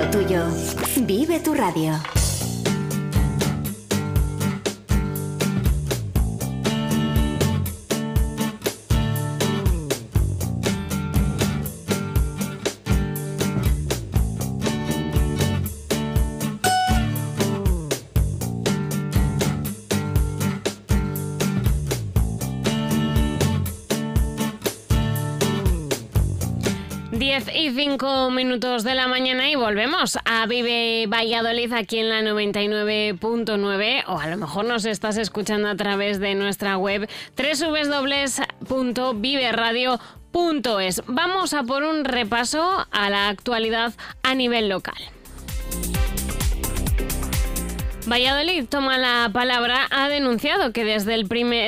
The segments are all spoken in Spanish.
lo tuyo. Vive tu radio. Y 5 minutos de la mañana y volvemos a Vive Valladolid aquí en la 99.9, o a lo mejor nos estás escuchando a través de nuestra web www.viveradio.es. Vamos a por un repaso a la actualidad a nivel local. Valladolid toma la palabra, ha denunciado que desde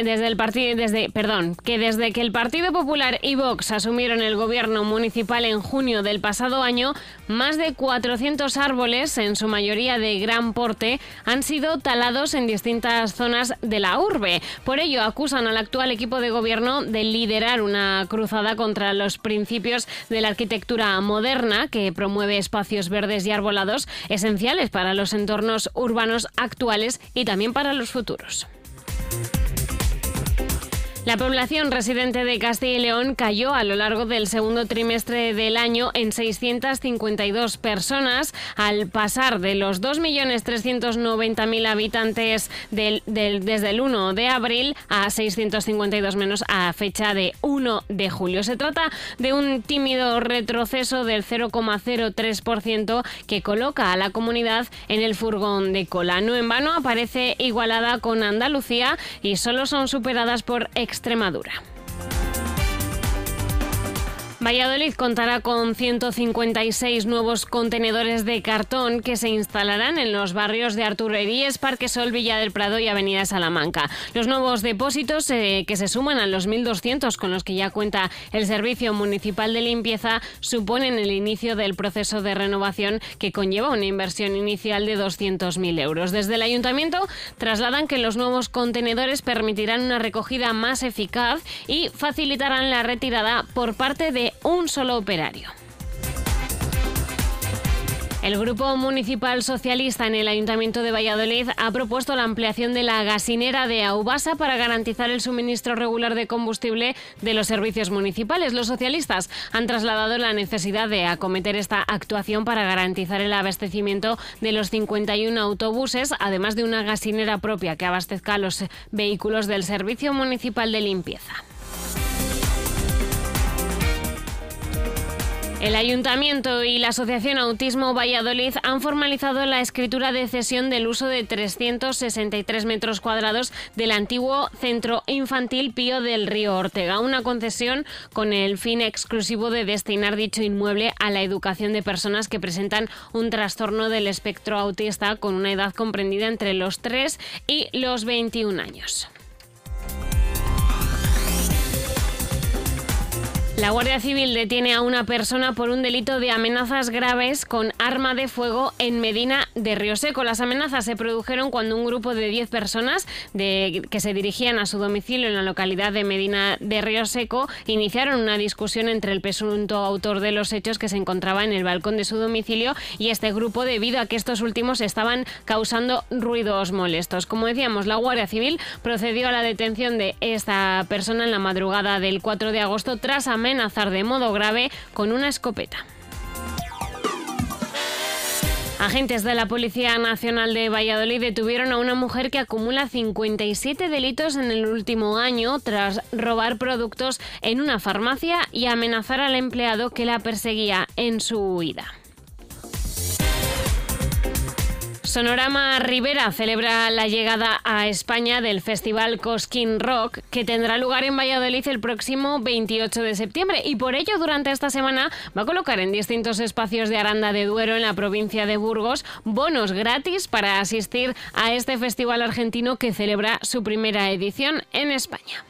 que el Partido Popular y Vox asumieron el gobierno municipal en junio del pasado año, más de 400 árboles, en su mayoría de gran porte, han sido talados en distintas zonas de la urbe. Por ello, acusan al actual equipo de gobierno de liderar una cruzada contra los principios de la arquitectura moderna, que promueve espacios verdes y arbolados esenciales para los entornos urbanos actuales y también para los futuros. La población residente de Castilla y León cayó a lo largo del segundo trimestre del año en 652 personas, al pasar de los 2.390.000 habitantes desde el 1 de abril a 652 menos a fecha de 1 de julio. Se trata de un tímido retroceso del 0,03% que coloca a la comunidad en el furgón de cola. No en vano aparece igualada con Andalucía y solo son superadas por Extremadura. Valladolid contará con 156 nuevos contenedores de cartón que se instalarán en los barrios de Arturo Heríes, Parque Sol, Villa del Prado y Avenida Salamanca. Los nuevos depósitos, que se suman a los 1.200 con los que ya cuenta el Servicio Municipal de Limpieza, suponen el inicio del proceso de renovación que conlleva una inversión inicial de 200.000 euros. Desde el Ayuntamiento trasladan que los nuevos contenedores permitirán una recogida más eficaz y facilitarán la retirada por parte de un solo operario. El Grupo Municipal Socialista en el Ayuntamiento de Valladolid ha propuesto la ampliación de la gasinera de Aubasa para garantizar el suministro regular de combustible de los servicios municipales. Los socialistas han trasladado la necesidad de acometer esta actuación para garantizar el abastecimiento de los 51 autobuses, además de una gasinera propia que abastezca a los vehículos del Servicio Municipal de Limpieza. El Ayuntamiento y la Asociación Autismo Valladolid han formalizado la escritura de cesión del uso de 363 metros cuadrados del antiguo Centro Infantil Pío del Río Ortega, una concesión con el fin exclusivo de destinar dicho inmueble a la educación de personas que presentan un trastorno del espectro autista con una edad comprendida entre los 3 y los 21 años. La Guardia Civil detiene a una persona por un delito de amenazas graves con arma de fuego en Medina de Rioseco. Las amenazas se produjeron cuando un grupo de 10 personas que se dirigían a su domicilio en la localidad de Medina de Rioseco iniciaron una discusión entre el presunto autor de los hechos, que se encontraba en el balcón de su domicilio, y este grupo, debido a que estos últimos estaban causando ruidos molestos. Como decíamos, la Guardia Civil procedió a la detención de esta persona en la madrugada del 4 de agosto tras amenazar de modo grave con una escopeta. Agentes de la Policía Nacional de Valladolid detuvieron a una mujer que acumula 57 delitos en el último año tras robar productos en una farmacia y amenazar al empleado que la perseguía en su huida. Sonorama Ribera celebra la llegada a España del Festival Cosquín Rock, que tendrá lugar en Valladolid el próximo 28 de septiembre, y por ello durante esta semana va a colocar en distintos espacios de Aranda de Duero, en la provincia de Burgos, bonos gratis para asistir a este festival argentino que celebra su primera edición en España.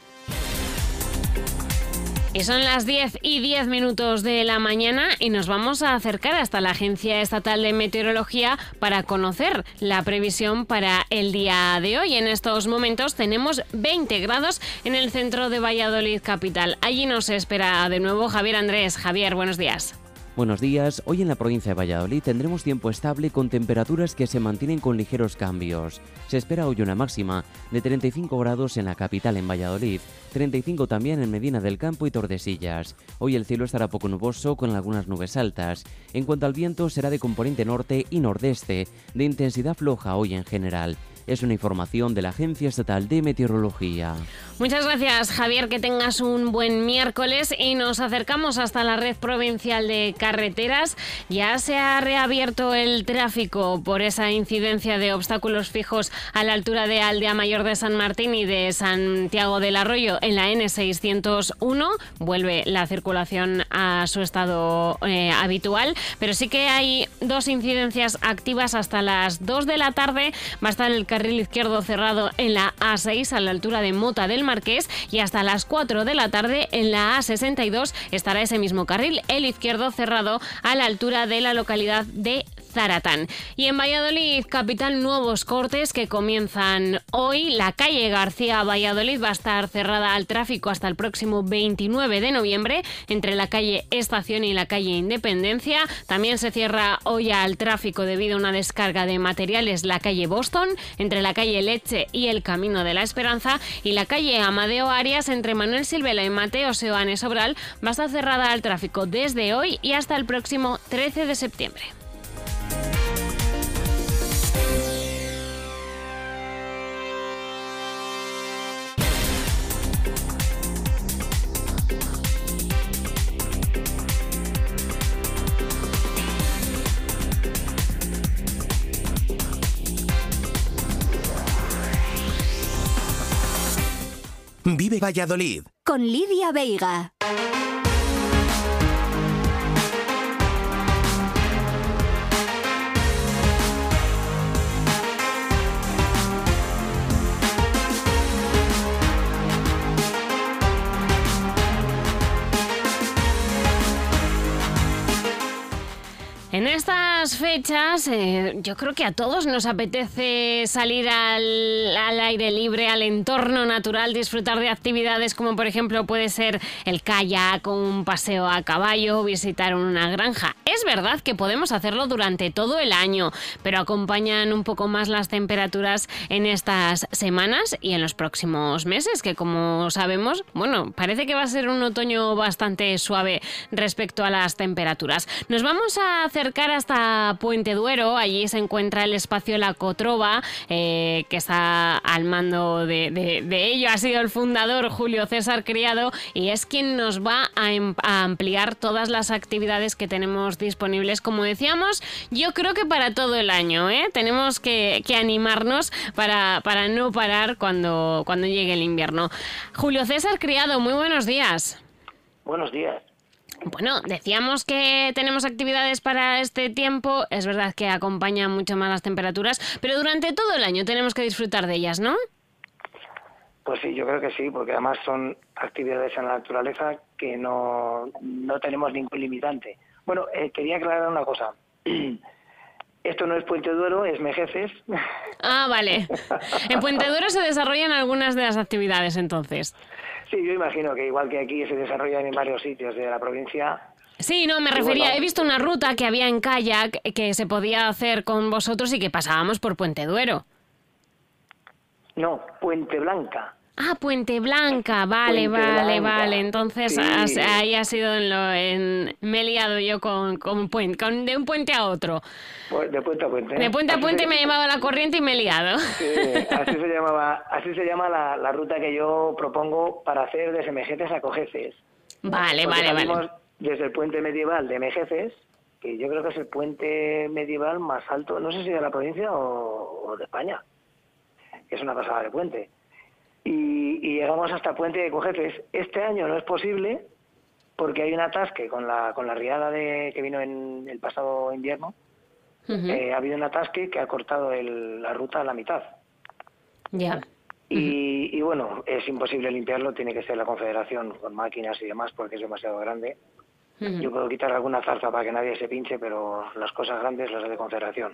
Y son las 10:10 de la mañana y nos vamos a acercar hasta la Agencia Estatal de Meteorología para conocer la previsión para el día de hoy. En estos momentos tenemos 20 grados en el centro de Valladolid capital. Allí nos espera de nuevo Javier Andrés. Javier, buenos días. Buenos días, hoy en la provincia de Valladolid tendremos tiempo estable con temperaturas que se mantienen con ligeros cambios. Se espera hoy una máxima de 35 grados en la capital, en Valladolid, 35 también en Medina del Campo y Tordesillas. Hoy el cielo estará poco nuboso con algunas nubes altas. En cuanto al viento, será de componente norte y nordeste, de intensidad floja hoy en general. Es una información de la Agencia Estatal de Meteorología. Muchas gracias, Javier, que tengas un buen miércoles y nos acercamos hasta la red provincial de carreteras. Ya se ha reabierto el tráfico por esa incidencia de obstáculos fijos a la altura de Aldea Mayor de San Martín y de Santiago del Arroyo en la N601. Vuelve la circulación a su estado habitual, pero sí que hay dos incidencias activas hasta las 2 de la tarde. Va a estar el carril izquierdo cerrado en la A6 a la altura de Mota del Marqués y hasta las 4 de la tarde en la A62 estará ese mismo carril, el izquierdo cerrado a la altura de la localidad de Zaratán. Y en Valladolid capital, nuevos cortes que comienzan hoy. La calle García Valladolid va a estar cerrada al tráfico hasta el próximo 29 de noviembre entre la calle Estación y la calle Independencia. También se cierra hoy al tráfico debido a una descarga de materiales la calle Boston entre la calle Leche y el Camino de la Esperanza, y la calle Amadeo Arias entre Manuel Silvela y Mateo Seoane Sobral va a estar cerrada al tráfico desde hoy y hasta el próximo 13 de septiembre. Vive Valladolid con Lidia Veiga. En estas fechas yo creo que a todos nos apetece salir al aire libre, al entorno natural, disfrutar de actividades como por ejemplo puede ser el kayak, un paseo a caballo, visitar una granja. Es verdad que podemos hacerlo durante todo el año, pero acompañan un poco más las temperaturas en estas semanas y en los próximos meses, que como sabemos, bueno, parece que va a ser un otoño bastante suave respecto a las temperaturas. Nos vamos a acercar hasta Puente Duero. Allí se encuentra el espacio La Cotrova, que está al mando de ello. Ha sido el fundador Julio César Criado y es quien nos va a ampliar todas las actividades que tenemos disponibles, como decíamos, yo creo que para todo el año, ¿eh? Tenemos que animarnos para no parar cuando llegue el invierno. Julio César Criado, muy buenos días. Buenos días. Bueno, decíamos que tenemos actividades para este tiempo. Es verdad que acompañan mucho más las temperaturas, pero durante todo el año tenemos que disfrutar de ellas, ¿no? Pues sí, yo creo que sí, porque además son actividades en la naturaleza que no tenemos ningún limitante. Bueno, quería aclarar una cosa. Esto no es Puente Duero, es Mejeces. Ah, vale. En Puente Duero se desarrollan algunas de las actividades, entonces. Sí, yo imagino que igual que aquí se desarrollan en varios sitios de la provincia. Sí, no, me refería, bueno, he visto una ruta que había en kayak que se podía hacer con vosotros y que pasábamos por Puente Duero. No, Puente Blanca. Ah, Puente Blanca, vale. Entonces Sí. ahí ha sido me he liado yo con de un puente a otro. Pues de puente a puente. De puente a puente me ha llevado la corriente y me he liado. Sí, así se llama la ruta que yo propongo para hacer desde Mejeces a Cojeces. Vale. Salimos desde el puente medieval de Mejeces, que yo creo que es el puente medieval más alto, no sé si de la provincia o de España, que es una pasada de puente. Y llegamos hasta Puente de Cojeces. Este año no es posible porque hay un atasque con la riada que vino en el pasado invierno. Ha habido un atasque que ha cortado la ruta a la mitad. Ya. Y bueno, es imposible limpiarlo, tiene que ser la Confederación con máquinas y demás porque es demasiado grande. Yo puedo quitar alguna zarza para que nadie se pinche, pero las cosas grandes las de Confederación.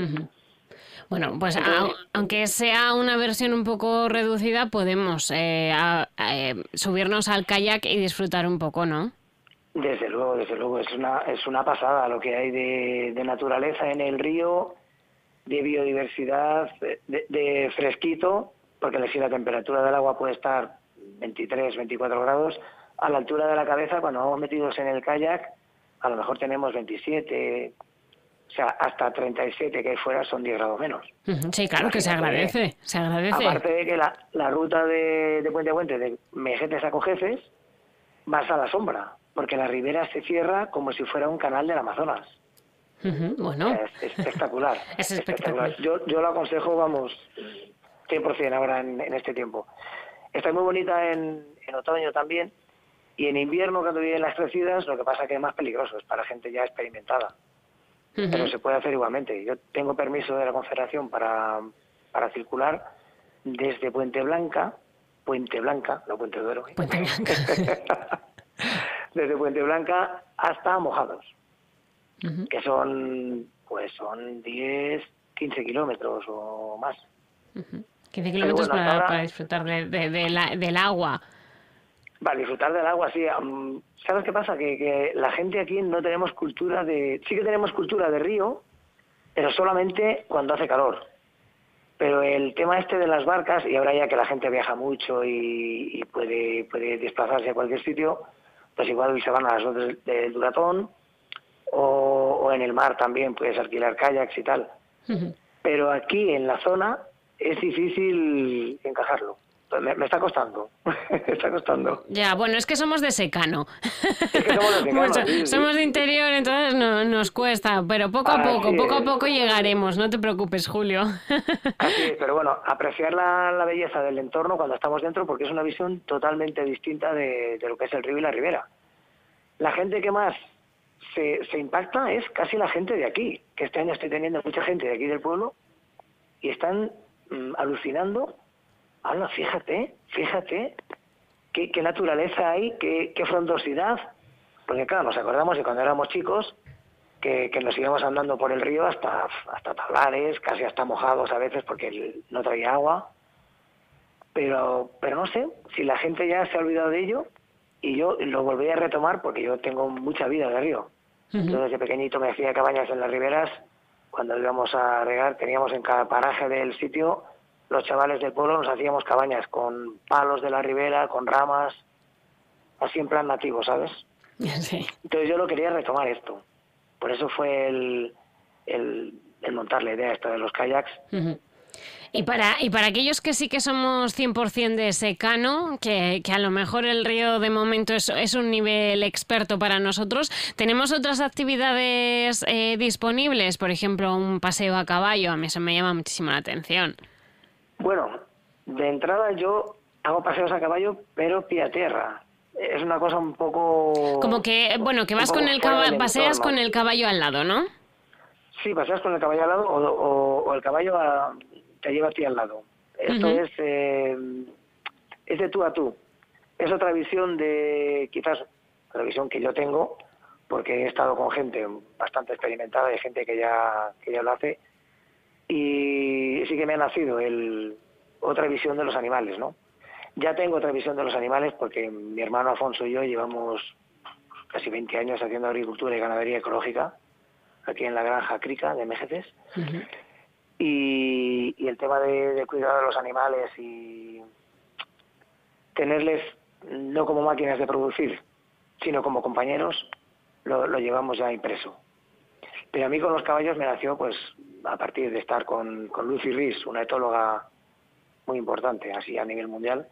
Bueno, pues aunque sea una versión un poco reducida, podemos subirnos al kayak y disfrutar un poco, ¿no? Desde luego, es una pasada lo que hay de naturaleza en el río, de biodiversidad, de fresquito, porque si la temperatura del agua puede estar 23, 24 grados, a la altura de la cabeza, cuando vamos metidos en el kayak, a lo mejor tenemos 27, o sea, hasta 37 que hay fuera son 10 grados menos. Sí, claro, que se agradece, se agradece. Aparte de que la ruta de Puente a Puente, de Mejetes a Cojeces, vas a la sombra, porque la ribera se cierra como si fuera un canal del Amazonas. Bueno. Es espectacular. Es espectacular. Yo lo aconsejo, vamos, 100% ahora en este tiempo. Está muy bonita en otoño también, y en invierno, cuando vienen las crecidas, lo que pasa que es más peligroso, es para gente ya experimentada. Pero se puede hacer igualmente. Yo tengo permiso de la Confederación para circular desde Puente Blanca, no Puente Duero, Puente Blanca. desde Puente Blanca hasta Mojados, que son 10, 15 kilómetros o más. 15 kilómetros bueno, para disfrutar del agua. Para disfrutar del agua, sí. ¿Sabes qué pasa? Que la gente aquí no tenemos cultura sí que tenemos cultura de río, pero solamente cuando hace calor. Pero el tema este de las barcas, y ahora ya que la gente viaja mucho y puede desplazarse a cualquier sitio, pues igual se van a las botes del Duratón, o en el mar también puedes alquilar kayaks y tal. Pero aquí en la zona es difícil encajarlo. Me está costando, me está costando. Ya, bueno, es que somos de secano. Es que somos de secano, Mucho. sí. Somos de interior, entonces nos cuesta, pero poco a poco llegaremos, no te preocupes, Julio. Así es, pero bueno, apreciar la belleza del entorno cuando estamos dentro, porque es una visión totalmente distinta de lo que es el río y la ribera. La gente que más se impacta es casi la gente de aquí, que este año estoy teniendo mucha gente de aquí del pueblo, y están alucinando. Habla, fíjate, qué naturaleza hay, qué frondosidad. Porque claro, nos acordamos de cuando éramos chicos que nos íbamos andando por el río hasta tablares, casi hasta mojados a veces porque no traía agua. Pero no sé, si la gente ya se ha olvidado de ello, y yo lo volví a retomar porque yo tengo mucha vida de río. Yo desde pequeñito me hacía cabañas en las riberas. Cuando íbamos a regar, teníamos en cada paraje del sitio, los chavales del pueblo nos hacíamos cabañas con palos de la ribera, con ramas, así en plan nativo, ¿sabes? Sí. Entonces yo lo quería retomar esto. Por eso fue el montar la idea esta de los kayaks. Y para aquellos que sí que somos 100% de secano, que a lo mejor el río de momento es un nivel experto para nosotros, ¿tenemos otras actividades disponibles? Por ejemplo, un paseo a caballo, a mí eso me llama muchísimo la atención. Bueno, de entrada yo hago paseos a caballo, pero pie a tierra. Es una cosa un poco... Como que, bueno, que vas con el caballo, paseas con el caballo al lado, ¿no? Sí, paseas con el caballo al lado o el caballo te lleva a ti al lado. Esto es de tú a tú. Es otra visión quizás la visión que yo tengo, porque he estado con gente bastante experimentada y gente que ya lo hace. Y sí que me ha nacido otra visión de los animales, ¿no? Ya tengo otra visión de los animales porque mi hermano Alfonso y yo llevamos casi 20 años haciendo agricultura y ganadería ecológica aquí en la granja Crica de Mejeces. Y el tema de cuidar de los animales y tenerles no como máquinas de producir, sino como compañeros, lo llevamos ya impreso. Pero a mí con los caballos me nació pues a partir de estar con Lucy Rees, una etóloga muy importante así a nivel mundial,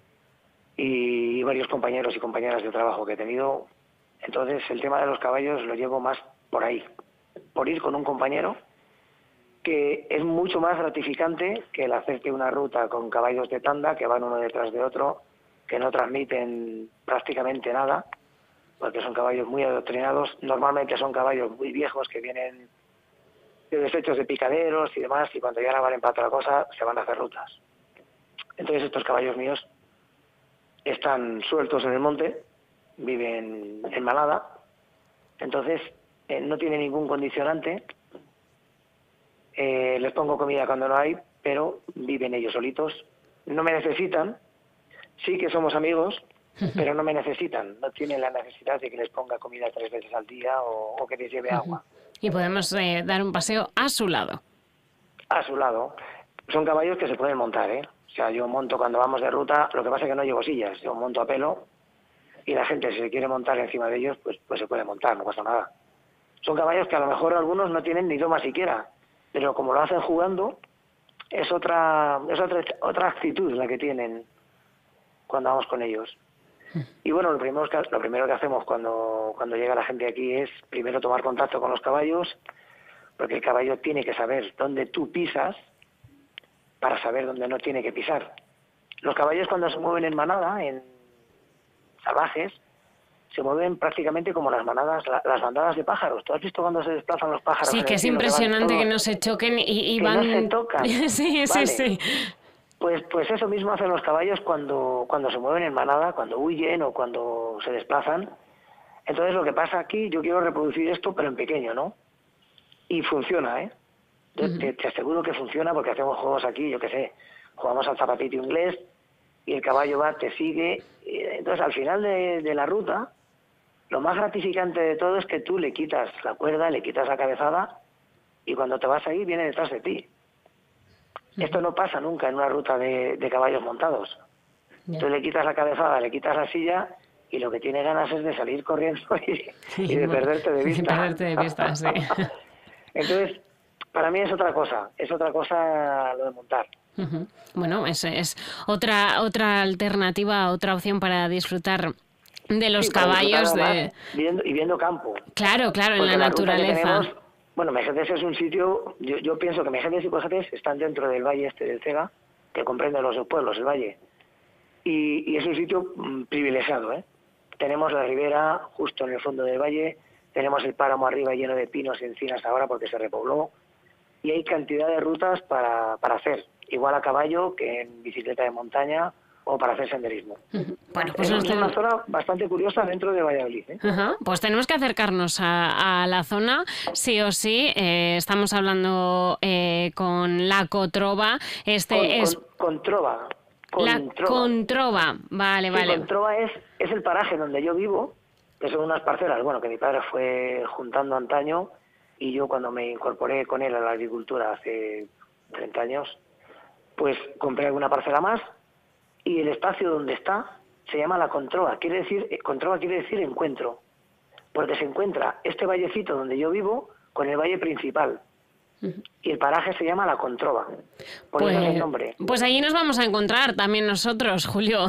y varios compañeros y compañeras de trabajo que he tenido. Entonces el tema de los caballos lo llevo más por ahí, por ir con un compañero, que es mucho más gratificante que el hacerte una ruta con caballos de tanda que van uno detrás de otro, que no transmiten prácticamente nada, porque son caballos muy adoctrinados. Normalmente son caballos muy viejos que vienen de desechos de picaderos y demás, y cuando ya no valen para otra cosa se van a hacer rutas. Entonces estos caballos míos están sueltos en el monte, viven en manada, entonces no tienen ningún condicionante, les pongo comida cuando no hay, pero viven ellos solitos, no me necesitan, sí que somos amigos, pero no me necesitan, no tienen la necesidad de que les ponga comida 3 veces al día o que les lleve agua. Y podemos dar un paseo a su lado. A su lado. Son caballos que se pueden montar, ¿eh? O sea, yo monto cuando vamos de ruta, lo que pasa es que no llevo sillas, yo monto a pelo y la gente, si se quiere montar encima de ellos, pues se puede montar, no pasa nada. Son caballos que a lo mejor algunos no tienen ni doma siquiera, pero como lo hacen jugando, es otra actitud la que tienen cuando vamos con ellos. Y bueno, lo primero que hacemos cuando llega la gente aquí es primero tomar contacto con los caballos, porque el caballo tiene que saber dónde tú pisas para saber dónde no tiene que pisar. Los caballos cuando se mueven en manada, en salvajes, se mueven prácticamente como las bandadas de pájaros. ¿Tú has visto cuando se desplazan los pájaros? Sí, que es impresionante que no se choquen y van... no se tocan. Sí, vale. sí. Pues eso mismo hacen los caballos cuando se mueven en manada, cuando huyen o cuando se desplazan. Entonces lo que pasa aquí, yo quiero reproducir esto, pero en pequeño, ¿no? Y funciona, ¿eh? Te aseguro que funciona porque hacemos juegos aquí, yo qué sé, jugamos al zapatito inglés y el caballo va, te sigue. Entonces al final de la ruta, lo más gratificante de todo es que tú le quitas la cuerda, le quitas la cabezada y cuando te vas ahí viene detrás de ti. Esto no pasa nunca en una ruta de caballos montados. Tú le quitas la cabezada, le quitas la silla y lo que tiene ganas es de salir corriendo y de perderte de vista. De perderte de vista, sí. Entonces, para mí es otra cosa lo de montar. Bueno, es otra alternativa, otra opción para disfrutar de los caballos. Viendo campo. Claro, porque en la naturaleza. Bueno, Mejetes es un sitio, yo pienso que Mejetes y Cojetes están dentro del valle este del Cega, que comprende los dos pueblos, el valle. Y es un sitio privilegiado, ¿eh? Tenemos la ribera justo en el fondo del valle, tenemos el páramo arriba lleno de pinos y encinas ahora porque se repobló, y hay cantidad de rutas para hacer, igual a caballo que en bicicleta de montaña o para hacer senderismo. Bueno, pues es una zona bastante curiosa dentro de Valladolid, ¿eh? Pues tenemos que acercarnos a la zona, sí o sí. Estamos hablando con la Cotrova. Controva. Controva, vale. Controva es el paraje donde yo vivo, que son unas parcelas, bueno, que mi padre fue juntando antaño, y yo cuando me incorporé con él a la agricultura hace 30 años, pues compré alguna parcela más, y el espacio donde está se llama la Controva. Controva quiere decir encuentro, porque se encuentra este vallecito donde yo vivo con el valle principal. Y el paraje se llama La Controva. Por eso es el nombre. Pues allí nos vamos a encontrar también nosotros, Julio.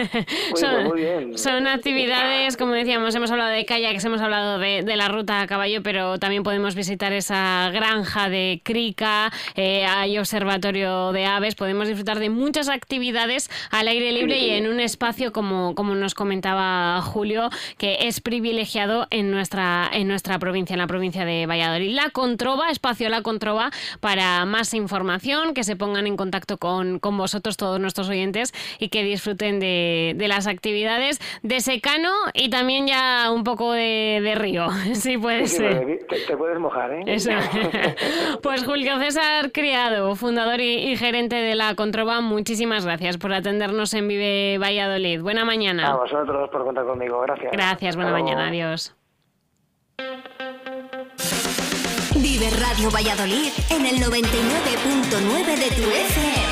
Muy bien. Son actividades, como decíamos, hemos hablado de kayaks, hemos hablado de la ruta a caballo, pero también podemos visitar esa granja de crica, hay observatorio de aves, podemos disfrutar de muchas actividades al aire libre y en un espacio, como nos comentaba Julio, que es privilegiado en nuestra provincia, en la provincia de Valladolid. La Controva, espacio La Controva, para más información, que se pongan en contacto con vosotros, todos nuestros oyentes, y que disfruten de las actividades de secano y también ya un poco de río, si puede ser. Te puedes mojar, ¿eh? Eso. Pues Julio César Criado, fundador y gerente de La Controva, muchísimas gracias por atendernos en Vive Valladolid. Buena mañana. A vosotros por contar conmigo, gracias. Gracias, buena mañana, adiós. Vive Radio Valladolid en el 99.9 de tu FM.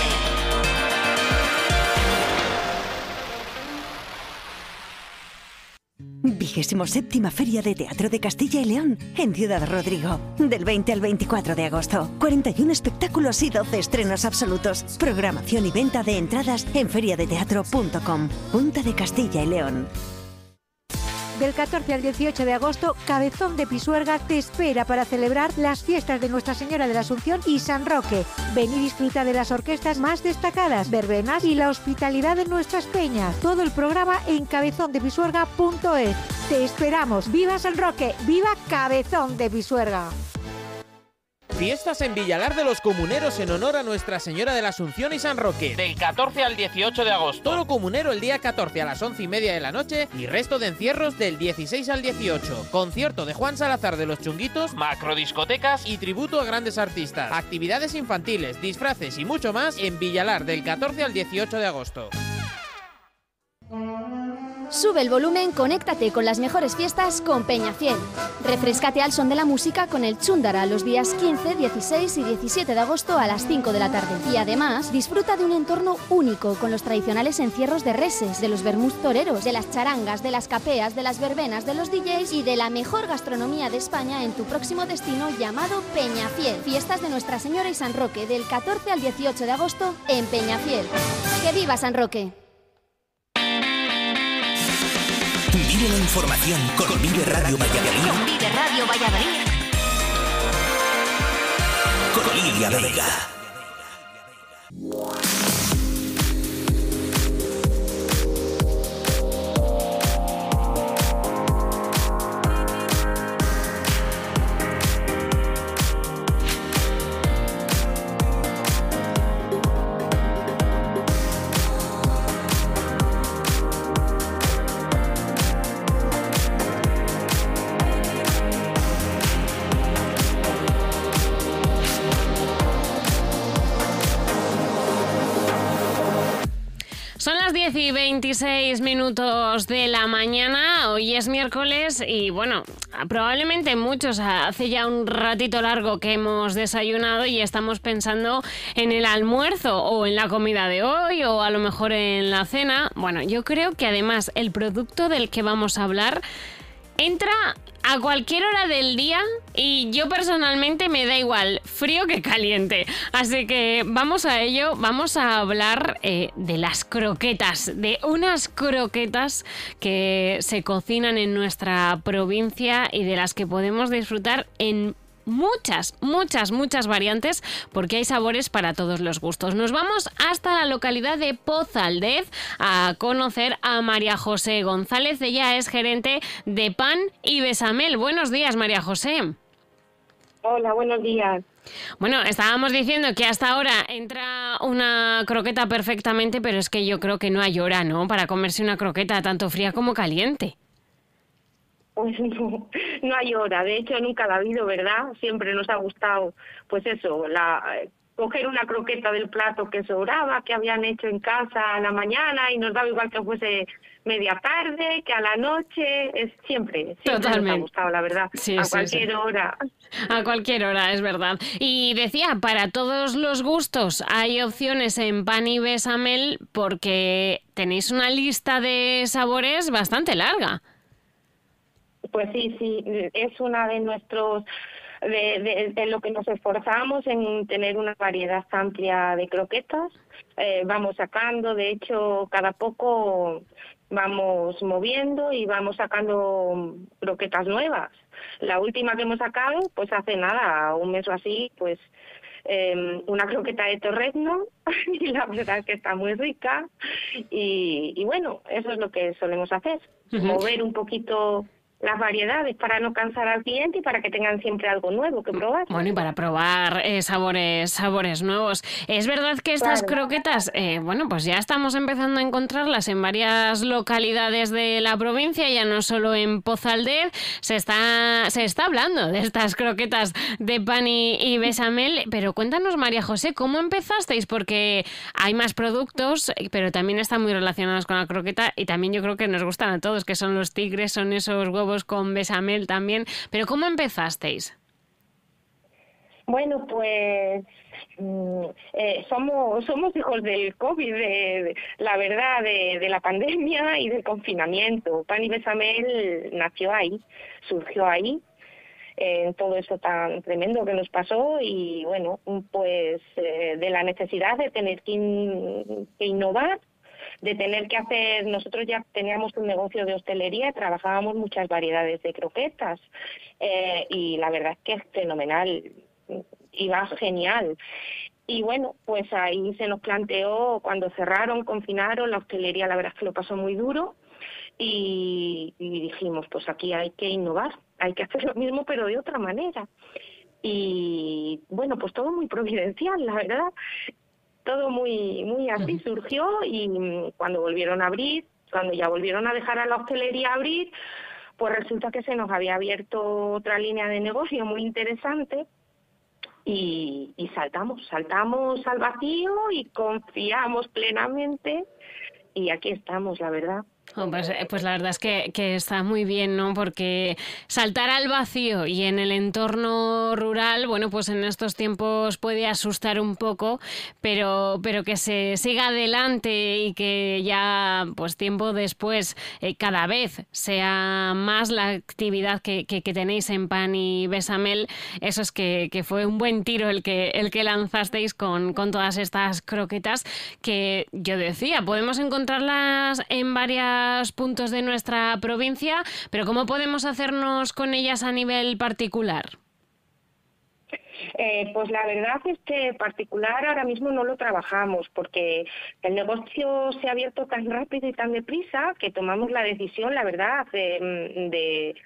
27ª Feria de Teatro de Castilla y León en Ciudad Rodrigo. Del 20 al 24 de agosto. 41 espectáculos y 12 estrenos absolutos. Programación y venta de entradas en feriadeteatro.com. Junta de Castilla y León. Del 14 al 18 de agosto, Cabezón de Pisuerga te espera para celebrar las fiestas de Nuestra Señora de la Asunción y San Roque. Ven y disfruta de las orquestas más destacadas, verbenas y la hospitalidad de nuestras peñas. Todo el programa en cabezondepisuerga.es. Te esperamos. ¡Viva San Roque! ¡Viva Cabezón de Pisuerga! Fiestas en Villalar de los Comuneros en honor a Nuestra Señora de la Asunción y San Roque. Del 14 al 18 de agosto. Toro comunero el día 14 a las 11:30 de la noche y resto de encierros del 16 al 18. Concierto de Juan Salazar de los Chunguitos, macrodiscotecas y tributo a grandes artistas. Actividades infantiles, disfraces y mucho más en Villalar del 14 al 18 de agosto. Sube el volumen, conéctate con las mejores fiestas con Peñafiel. Refrescate al son de la música con el Chúndara los días 15, 16 y 17 de agosto a las 5 de la tarde. Y además, disfruta de un entorno único con los tradicionales encierros de reses, de los vermús toreros, de las charangas, de las capeas, de las verbenas, de los DJs y de la mejor gastronomía de España en tu próximo destino llamado Peñafiel. Fiestas de Nuestra Señora y San Roque del 14 al 18 de agosto en Peñafiel. ¡Que viva San Roque! Vive la información con Vive Radio Valladolid. Con Vive Radio Valladolid. Con Lidia Vega. Son las 10 y 26 minutos de la mañana, hoy es miércoles y bueno, probablemente muchos hace ya un ratito largo que hemos desayunado y estamos pensando en el almuerzo o en la comida de hoy o a lo mejor en la cena. Bueno, yo creo que además el producto del que vamos a hablar entra a cualquier hora del día y yo personalmente me da igual frío que caliente. Así que vamos a ello, vamos a hablar de las croquetas, de unas croquetas que se cocinan en nuestra provincia y de las que podemos disfrutar en muchas variantes porque hay sabores para todos los gustos. Nos vamos hasta la localidad de Pozaldez a conocer a María José González. Ella es gerente de Pan y Besamel. Buenos días, María José. Hola, buenos días. Bueno, estábamos diciendo que hasta ahora entra una croqueta perfectamente, pero es que yo creo que no hay hora, ¿no?, para comerse una croqueta tanto fría como caliente. Pues no hay hora, de hecho nunca la ha habido, ¿verdad? Siempre nos ha gustado, pues eso, coger una croqueta del plato que sobraba, que habían hecho en casa a la mañana y nos daba igual que fuese media tarde, que a la noche, siempre Totalmente. Nos ha gustado, la verdad, sí, a sí, cualquier sí. hora. A cualquier hora, es verdad. Y decía, para todos los gustos hay opciones en Pan y Besamel porque tenéis una lista de sabores bastante larga. Pues sí, es una de nuestros, de lo que nos esforzamos en tener una variedad amplia de croquetas. Vamos sacando, de hecho, cada poco vamos moviendo y vamos sacando croquetas nuevas. La última que hemos sacado, pues hace nada, un mes o así, pues una croqueta de torrezno y la verdad es que está muy rica y bueno, eso es lo que solemos hacer, mover un poquito las variedades para no cansar al cliente y para que tengan siempre algo nuevo que probar. Bueno, y para probar sabores nuevos. Es verdad que estas croquetas, bueno, pues ya estamos empezando a encontrarlas en varias localidades de la provincia, ya no solo en Pozaldez. Se está hablando de estas croquetas de Pan y Besamel, pero cuéntanos, María José, ¿cómo empezasteis? Porque hay más productos, pero también están muy relacionados con la croqueta y también yo creo que nos gustan a todos, que son los tigres, son esos huevos con besamel también, pero ¿cómo empezasteis? Bueno, pues somos hijos del COVID, la verdad, de la pandemia y del confinamiento. Pan y Besamel nació ahí, surgió ahí, en todo eso tan tremendo que nos pasó y bueno, pues de la necesidad de tener que innovar, de tener que hacer, nosotros ya teníamos un negocio de hostelería, trabajábamos muchas variedades de croquetas y la verdad es que es fenomenal, iba genial. Y bueno, pues ahí se nos planteó, cuando cerraron, confinaron, la hostelería la verdad es que lo pasó muy duro y dijimos, pues aquí hay que innovar, hay que hacer lo mismo pero de otra manera. Y bueno, pues todo muy providencial, la verdad. Todo muy así surgió y cuando volvieron a abrir, cuando ya volvieron a dejar a la hostelería abrir, pues resulta que se nos había abierto otra línea de negocio muy interesante y saltamos al vacío y confiamos plenamente y aquí estamos, la verdad. Pues la verdad es que está muy bien, ¿no? Porque saltar al vacío y en el entorno rural, bueno, pues en estos tiempos puede asustar un poco, pero que se siga adelante y que ya, pues tiempo después, cada vez sea más la actividad que tenéis en Pan y Besamel, eso es que fue un buen tiro el que lanzasteis con todas estas croquetas que yo decía, podemos encontrarlas en varias puntos de nuestra provincia, pero ¿cómo podemos hacernos con ellas a nivel particular? Pues la verdad es que particular ahora mismo no lo trabajamos porque el negocio se ha abierto tan rápido y tan deprisa que tomamos la decisión, la verdad, de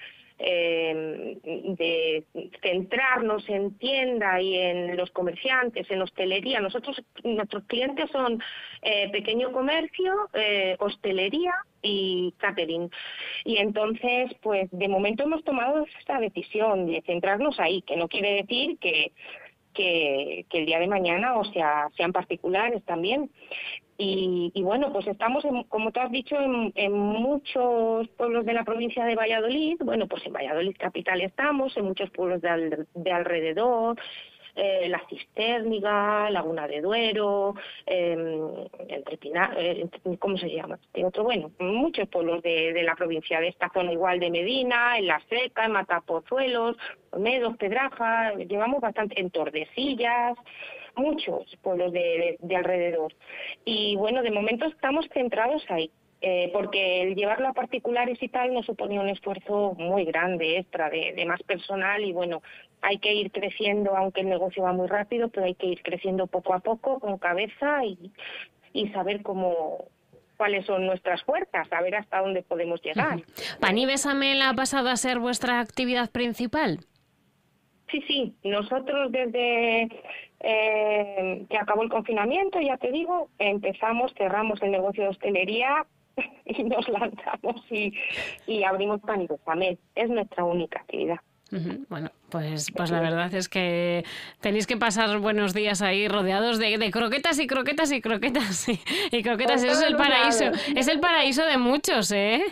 centrarnos en tienda y en los comerciantes, en hostelería. Nuestros clientes son pequeño comercio, hostelería y catering. Y entonces, pues de momento hemos tomado esta decisión de centrarnos ahí, que no quiere decir que el día de mañana, o sea, sean particulares también. Y bueno, pues estamos, como tú has dicho, en muchos pueblos de la provincia de Valladolid. Bueno, pues en Valladolid capital estamos, en muchos pueblos de alrededor, La Cisterniga, Laguna de Duero, ¿cómo se llama? Bueno, muchos pueblos de la provincia de esta zona, igual de Medina, en La Seca, en Matapozuelos, Olmedos, Pedraja, llevamos bastante, en Tordesillas, muchos pueblos de alrededor. Y bueno, de momento estamos centrados ahí. Porque el llevarlo a particulares y tal nos suponía un esfuerzo muy grande, extra, de más personal, y bueno, hay que ir creciendo, aunque el negocio va muy rápido, pero hay que ir creciendo poco a poco, con cabeza y saber cuáles son nuestras fuerzas, saber hasta dónde podemos llegar. ¿Pan y Besamel ha pasado a ser vuestra actividad principal? Sí, nosotros desde que acabó el confinamiento, ya te digo, cerramos el negocio de hostelería y nos lanzamos y abrimos Pan y Besamel. Es nuestra única actividad. Bueno, pues la verdad es que tenéis que pasar buenos días ahí rodeados de croquetas y croquetas y croquetas y croquetas. Eso es el paraíso. Es el paraíso de muchos, ¿eh?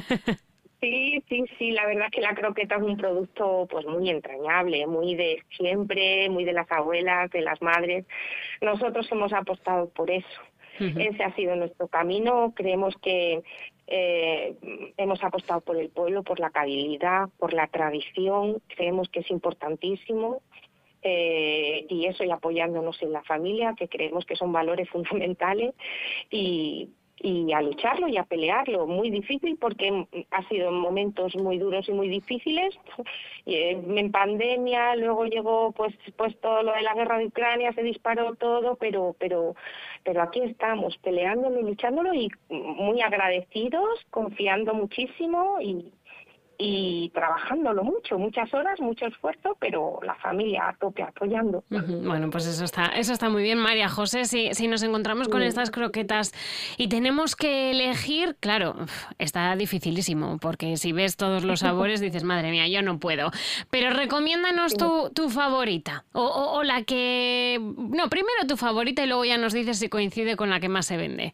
Sí, la verdad es que la croqueta es un producto pues muy entrañable, muy de siempre, muy de las abuelas, de las madres. Nosotros hemos apostado por eso. Ese ha sido nuestro camino. Creemos que hemos apostado por el pueblo, por la calidad, por la tradición. Creemos que es importantísimo. Y eso, y apoyándonos en la familia, que creemos que son valores fundamentales, y a lucharlo y a pelearlo. Muy difícil porque ha sido momentos muy duros y muy difíciles. En pandemia, luego llegó pues todo lo de la guerra de Ucrania, se disparó todo, pero aquí estamos peleándolo y luchándolo y muy agradecidos, confiando muchísimo y trabajándolo mucho, muchas horas, mucho esfuerzo, pero la familia a tope apoyando. Bueno, pues eso está muy bien, María José. Si nos encontramos con estas croquetas y tenemos que elegir, claro, está dificilísimo, porque si ves todos los sabores dices, madre mía, yo no puedo. Pero recomiéndanos tu favorita, o la que... No, primero tu favorita y luego ya nos dices si coincide con la que más se vende.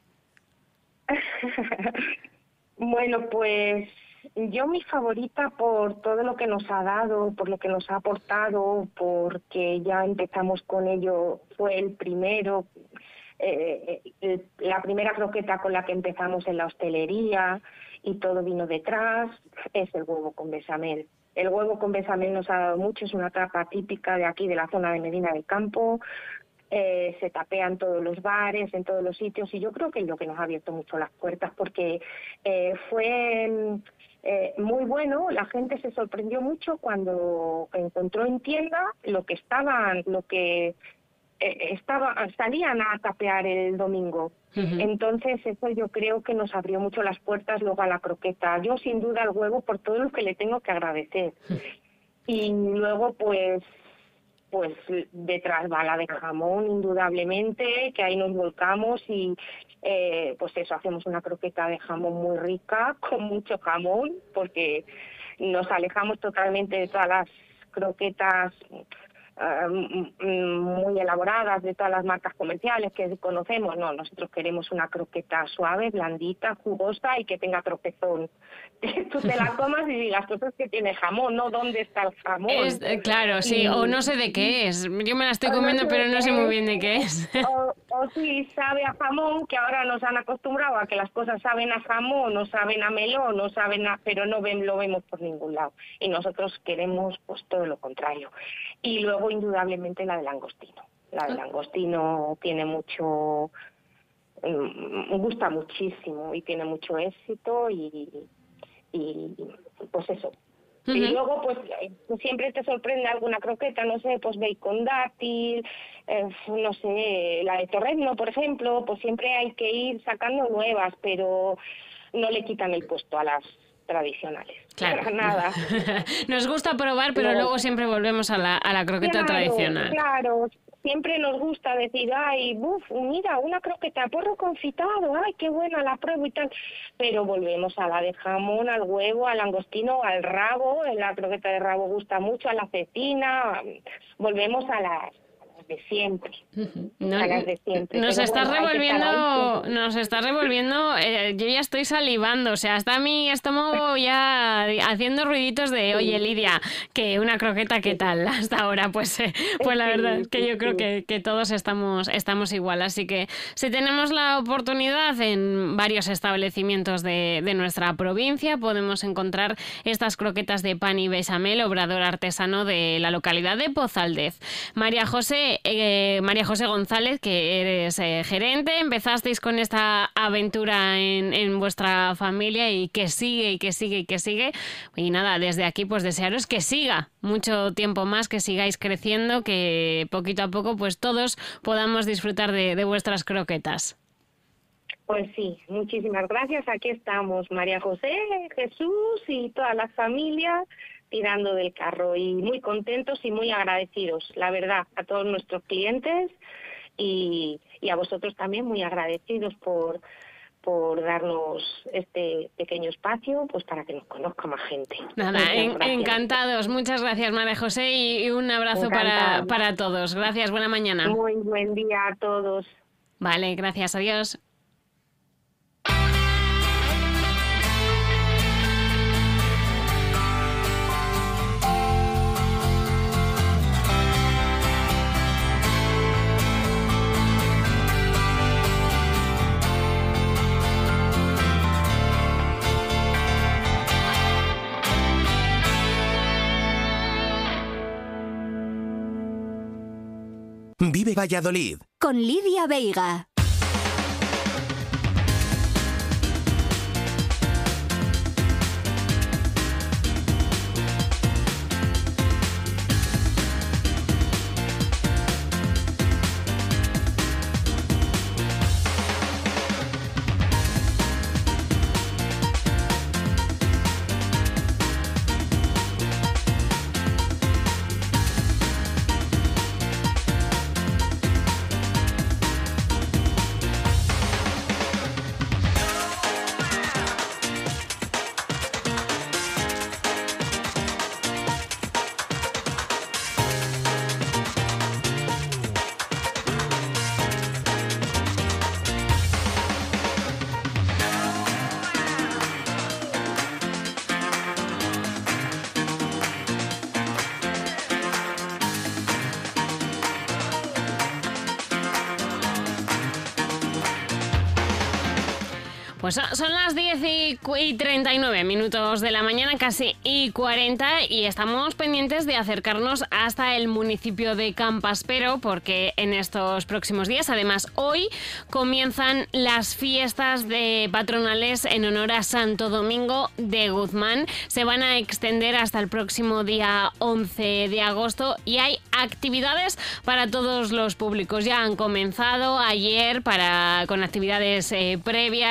Bueno, pues... Yo mi favorita por todo lo que nos ha dado, por lo que nos ha aportado, porque ya empezamos con ello, fue el primero, la primera croqueta con la que empezamos en la hostelería y todo vino detrás, es el huevo con besamel. El huevo con besamel nos ha dado mucho, es una tapa típica de aquí, de la zona de Medina del Campo. Se tapea en todos los bares, en todos los sitios, y yo creo que es lo que nos ha abierto mucho las puertas, porque fue... muy bueno, la gente se sorprendió mucho cuando encontró en tienda salían a tapear el domingo. Entonces eso yo creo que nos abrió mucho las puertas luego a la croqueta. Yo sin duda al huevo por todo lo que le tengo que agradecer. Y luego pues detrás va la de jamón, indudablemente, que ahí nos volcamos y pues eso, hacemos una croqueta de jamón muy rica, con mucho jamón, porque nos alejamos totalmente de todas las croquetas muy elaboradas de todas las marcas comerciales que conocemos. No, nosotros queremos una croqueta suave, blandita, jugosa y que tenga tropezón. Que tú te la comas y digas, pues es que tiene jamón, ¿no? ¿Dónde está el jamón? Claro, sí, o no sé de qué es. Yo me la estoy comiendo, pero no sé muy bien de qué es. O sí, sabe a jamón, que ahora nos han acostumbrado a que las cosas saben a jamón, o saben a melón, o saben a... pero no lo vemos por ningún lado. Y nosotros queremos pues todo lo contrario. Y luego, indudablemente, la de langostino. La de langostino tiene mucho... gusta muchísimo y tiene mucho éxito y pues eso. Y luego, pues, siempre te sorprende alguna croqueta, no sé, pues bacon dátil, no sé, la de torrezno, por ejemplo, pues siempre hay que ir sacando nuevas, pero no le quitan el puesto a las tradicionales. Claro. Para nada. Nos gusta probar, pero luego siempre volvemos a la croqueta tradicional. Claro. Siempre nos gusta decir, ay, mira, una croqueta de porro confitado, ay, qué buena, la pruebo y tal. Pero volvemos a la de jamón, al huevo, al langostino, al rabo. La croqueta de rabo gusta mucho, a la cecina. Volvemos a las de siempre. A las de siempre. Nos estás revolviendo, yo ya estoy salivando, o sea, está mi estómago ya haciendo ruiditos de, oye, Lidia, que una croqueta, ¿qué tal hasta ahora? Pues la verdad que yo creo que todos estamos igual, así que si tenemos la oportunidad en varios establecimientos de nuestra provincia, podemos encontrar estas croquetas de pan y bechamel, obrador artesano de la localidad de Pozaldez. María José González, que eres gerente, empezasteis con esta aventura en vuestra familia y que sigue. Y nada, desde aquí pues desearos que siga mucho tiempo más, que sigáis creciendo, que poquito a poco pues todos podamos disfrutar de vuestras croquetas. Pues sí, muchísimas gracias. Aquí estamos, María José, Jesús y toda la familia, tirando del carro y muy contentos y muy agradecidos, la verdad, a todos nuestros clientes y a vosotros también muy agradecidos por darnos este pequeño espacio pues para que nos conozca más gente. Nada, encantados. Muchas gracias, María José, y un abrazo para todos. Gracias, buena mañana. Muy buen día a todos. Vale, gracias, adiós. Vive Valladolid. Con Lidia Veiga. Pues son las 10 y 39 minutos de la mañana, casi y 40, y estamos pendientes de acercarnos hasta el municipio de Campaspero, porque en estos próximos días, además hoy, comienzan las fiestas de patronales en honor a Santo Domingo de Guzmán. Se van a extender hasta el próximo día 11 de agosto y hay actividades para todos los públicos. Ya han comenzado ayer con actividades previas, como por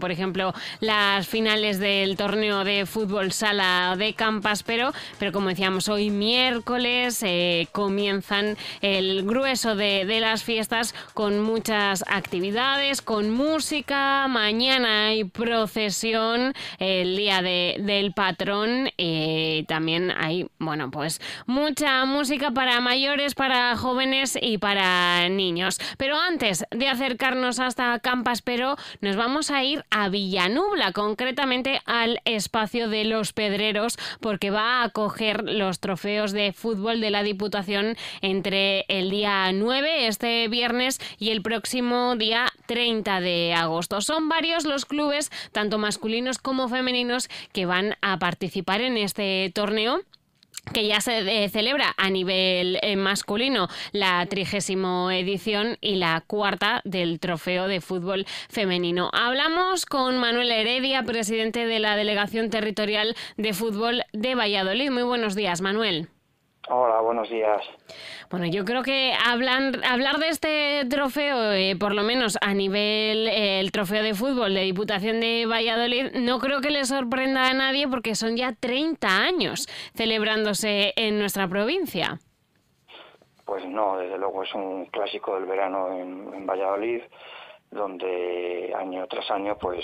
por ejemplo, las finales del torneo de fútbol sala de Campaspero, pero como decíamos, hoy miércoles comienzan el grueso de las fiestas con muchas actividades, con música. Mañana hay procesión, el día del patrón, también hay, bueno, pues mucha música para mayores, para jóvenes y para niños. Pero antes de acercarnos hasta Campaspero, nos vamos a ir a Villanubla, concretamente al espacio de Los Pedreros, porque va a acoger los trofeos de fútbol de la Diputación entre el día 9, este viernes, y el próximo día 30 de agosto. Son varios los clubes, tanto masculinos como femeninos, que van a participar en este torneo, que ya se celebra a nivel masculino la 30ª edición y la 4ª del trofeo de fútbol femenino. Hablamos con Manuel Heredia, presidente de la Delegación Territorial de Fútbol de Valladolid. Muy buenos días, Manuel. Hola, buenos días. Bueno, yo creo que hablar de este trofeo, por lo menos a nivel el trofeo de fútbol de Diputación de Valladolid, no creo que le sorprenda a nadie porque son ya 30 años celebrándose en nuestra provincia. Pues no, desde luego es un clásico del verano en Valladolid, donde año tras año pues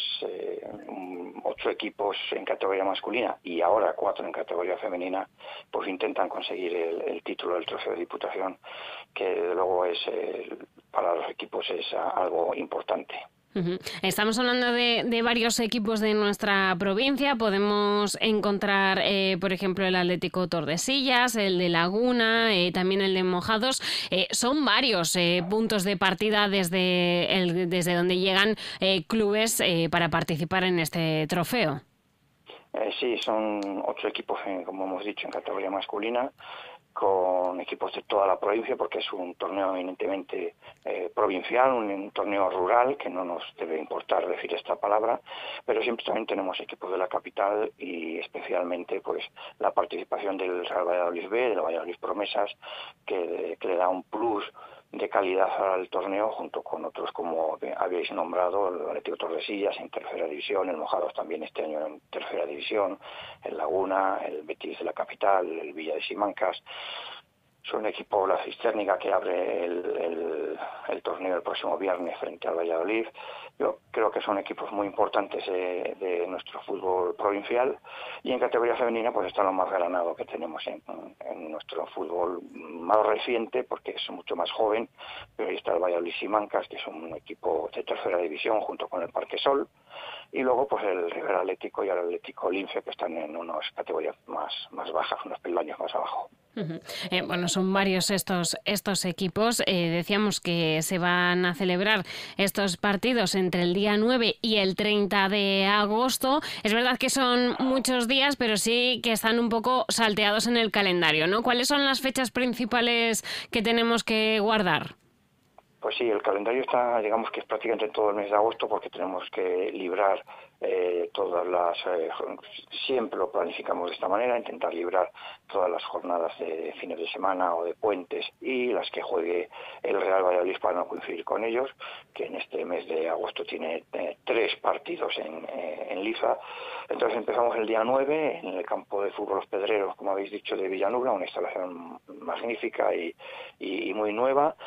8 equipos en categoría masculina y ahora 4 en categoría femenina pues intentan conseguir el título del trofeo de Diputación, que desde luego es para los equipos es algo importante. Estamos hablando de varios equipos de nuestra provincia. Podemos encontrar, por ejemplo, el Atlético Tordesillas, el de Laguna, también el de Mojados. Son varios puntos de partida desde donde llegan clubes para participar en este trofeo. Sí, son 8 equipos, como hemos dicho, en categoría masculina, con equipos de toda la provincia, porque es un torneo eminentemente provincial, un torneo rural, que no nos debe importar decir esta palabra, pero siempre también tenemos equipos de la capital y especialmente pues la participación del Real Valladolid B, del Valladolid Promesas, que le da un plus de calidad al torneo, junto con otros como habéis nombrado, el Atlético Tordesillas en tercera división, el Mojados también este año en tercera división, el Laguna, el Betis de la capital, el Villa de Simancas. Son un equipo, la Cistérnica, que abre el torneo el próximo viernes frente al Valladolid. Yo creo que son equipos muy importantes de nuestro fútbol provincial, y en categoría femenina pues está lo más granado que tenemos en nuestro fútbol más reciente, porque es mucho más joven, pero ahí está el Valladolid Simancas, que es un equipo de tercera división junto con el Parque Sol, y luego pues el Rivera Atlético y el Atlético Lince, que están en unas categorías más bajas, unos peldaños más abajo. Bueno, son varios estos equipos. Decíamos que se van a celebrar estos partidos entre el día 9 y el 30 de agosto. Es verdad que son muchos días, pero sí que están un poco salteados en el calendario, ¿no? ¿Cuáles son las fechas principales que tenemos que guardar? Pues sí, el calendario está, digamos que es prácticamente todo el mes de agosto, porque tenemos que librar todas las... siempre lo planificamos de esta manera, intentar librar todas las jornadas de fines de semana o de puentes y las que juegue el Real Valladolid para no coincidir con ellos, que en este mes de agosto tiene 3 partidos en liza. Entonces empezamos el día 9 en el campo de fútbol Los Pedreros, como habéis dicho, de Villanubla, una instalación magnífica y muy nueva.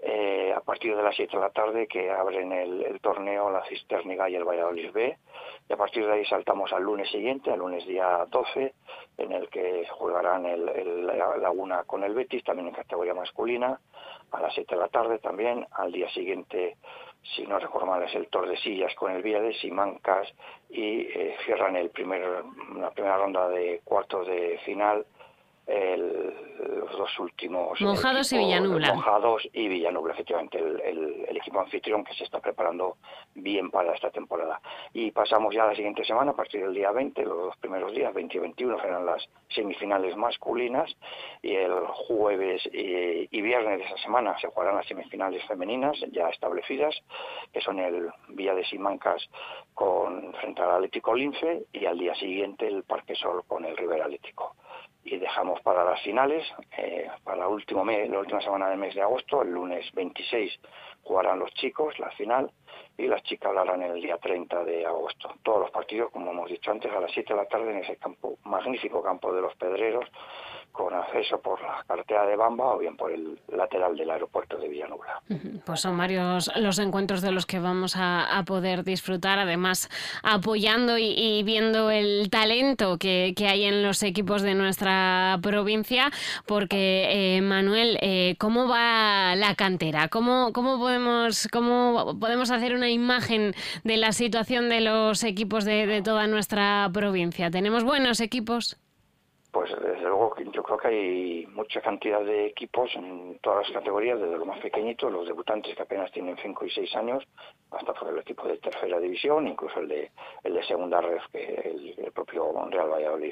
A partir de las 7 de la tarde, que abren el torneo la Cistérnica y el Valladolid B, y a partir de ahí saltamos al lunes siguiente, al lunes día 12, en el que jugarán el Laguna con el Betis, también en categoría masculina, a las 7 de la tarde también. Al día siguiente, si no recuerdo mal, es el Tordesillas con el Villa de Simancas, y cierran la primera ronda de cuartos de final los dos últimos Mojados y Villanubla. Mojados y Villanubla, efectivamente, el equipo anfitrión, que se está preparando bien para esta temporada. Y pasamos ya a la siguiente semana, a partir del día 20, los 2 primeros días, 20 y 21, serán las semifinales masculinas, y el jueves y viernes de esa semana se jugarán las semifinales femeninas ya establecidas, que son el Villa de Simancas frente al Atlético Lince, y al día siguiente el Parque Sol con el Rivera Atlético. Y dejamos para las finales, para la última semana del mes de agosto, el lunes 26 jugarán los chicos la final, y las chicas lo harán el día 30 de agosto. Todos los partidos, como hemos dicho antes, a las 7 de la tarde en ese campo, magnífico campo de los Pedreros, con acceso por la carretera de Bamba o bien por el lateral del aeropuerto de Villanueva. Pues son varios los encuentros de los que vamos a poder disfrutar, además apoyando y viendo el talento que hay en los equipos de nuestra provincia, porque Manuel, ¿cómo va la cantera? ¿Cómo podemos hacer una imagen de la situación de los equipos de toda nuestra provincia? ¿Tenemos buenos equipos? Pues desde luego yo creo que hay mucha cantidad de equipos en todas las categorías, desde los más pequeñitos, los debutantes que apenas tienen 5 y 6 años, hasta por el equipo de tercera división, incluso el de segunda ref, que el propio Real Valladolid.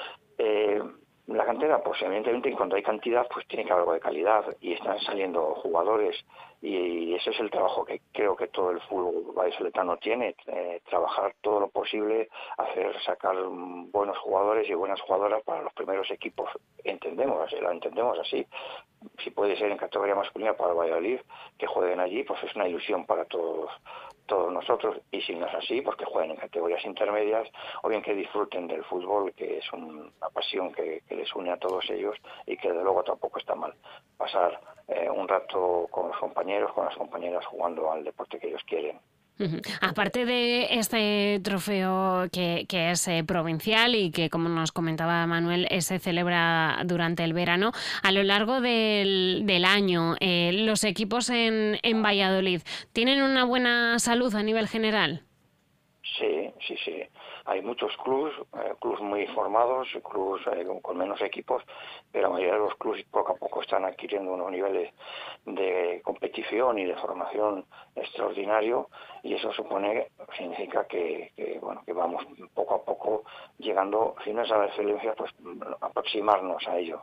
La cantera, pues evidentemente cuando hay cantidad, pues tiene que haber algo de calidad y están saliendo jugadores y ese es el trabajo que creo que todo el fútbol vallisoletano tiene, trabajar todo lo posible, sacar buenos jugadores y buenas jugadoras para los primeros equipos. Lo entendemos así. Si puede ser en categoría masculina para Valladolid, que jueguen allí, pues es una ilusión para todos nosotros, y si no es así, pues que jueguen en categorías intermedias o bien que disfruten del fútbol, que es una pasión que les une a todos ellos y que desde luego tampoco está mal pasar un rato con los compañeros, con las compañeras jugando al deporte que ellos quieren. Aparte de este trofeo que es provincial y que, como nos comentaba Manuel, se celebra durante el verano, a lo largo del año, ¿los equipos en Valladolid tienen una buena salud a nivel general? Sí. Hay muchos clubs muy formados, clubs con menos equipos, pero la mayoría de los clubs poco a poco están adquiriendo unos niveles de competición y de formación extraordinario, y eso significa que vamos poco a poco llegando, si no es a la excelencia, pues aproximarnos a ello.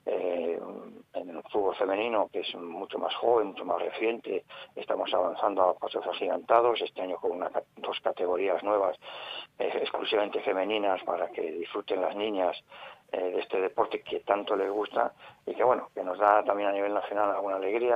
En el fútbol femenino, que es mucho más joven, mucho más reciente, estamos avanzando a pasos agigantados, este año con 2 categorías nuevas exclusivamente femeninas para que disfruten las niñas de este deporte que tanto les gusta y que nos da también a nivel nacional alguna alegría,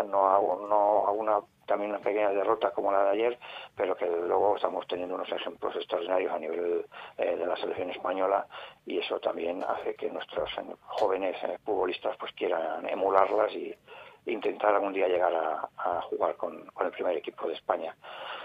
también una pequeña derrota como la de ayer, pero que luego estamos teniendo unos ejemplos extraordinarios a nivel de la selección española, y eso también hace que nuestros jóvenes futbolistas pues quieran emularlas y intentar algún día llegar a jugar con el primer equipo de España.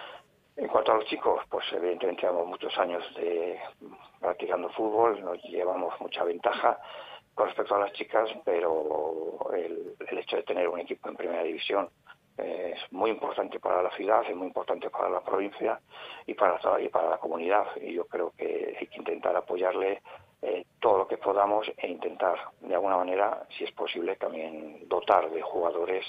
En cuanto a los chicos, pues evidentemente llevamos muchos años practicando fútbol, nos llevamos mucha ventaja con respecto a las chicas, pero el hecho de tener un equipo en primera división es muy importante para la ciudad, es muy importante para la provincia y para la comunidad, y yo creo que hay que intentar apoyarle todo lo que podamos e intentar de alguna manera, si es posible, también dotar de jugadores